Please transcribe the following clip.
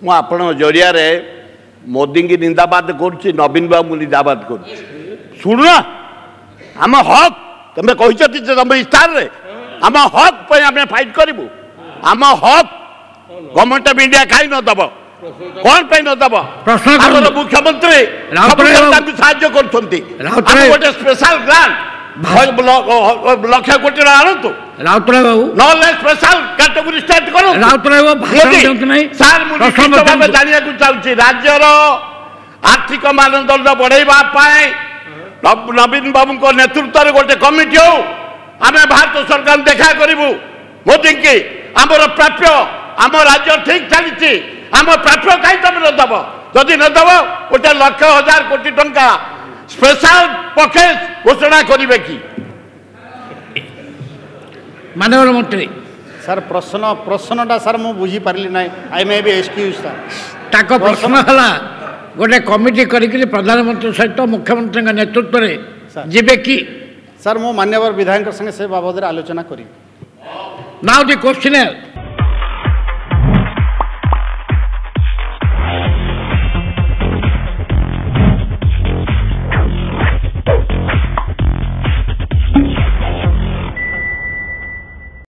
ମୁଁ ଆପଣ ଜରିଆରେ ମୋଦି की निंदाबाद करुच्ची नवीन बाबू निंदाबाद कर शुणु आम हक तुम्हें कहते तुम इस्तार आम हक आम फाइट करूँ आम हक गवर्नमेंट ऑफ इंडिया कहीं न दब कौन पे न दब मुख्यमंत्री साहाଯ୍य कर स्पेशल ग्रांट लक्ष कोटी आणतु राउतराय बाबू नॉले स्पेशल कैटेगरी स्टार्ट करो राउतराय बाबू भाषण नहीं सर मुझे जानिया को चाहूची राज्यर आर्थिक मानदंड बढ़ाइबा पाए नवीन बाबू को नेतृत्व में गोटे कमिटी हो आम भारत सरकार देखा करूँ मोदी की आमर प्राप्य आम राज्य ठीक चली आम प्राप्य कहीं तुम न दब जदि न दब गोटे लक्ष हजार कोटी टंका स्पेशल पैकेज घोषणा करेंगे कि माननीय मंत्री सर प्रश्नटा सर मु बुझी पारली ना I may be excuse sir ताको प्रश्न हला गोटे कमिटी करिकरी प्रधानमंत्री सहित मुख्यमंत्री नेतृत्व में जीवे कि सर मु मान्यवर विधायक संगे से बाबद आलोचना करी नाउ द क्वेश्चन